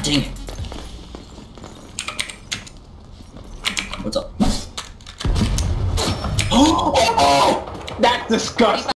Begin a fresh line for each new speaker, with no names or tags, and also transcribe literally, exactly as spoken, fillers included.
God dang it. What's up?
Oh, that's disgusting.